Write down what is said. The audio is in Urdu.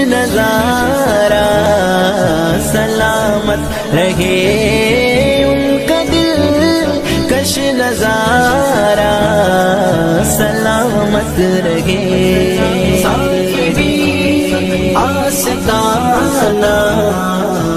نظارہ سلامت رہے ان کا دل کش نظارہ سلامت رہے آستانہ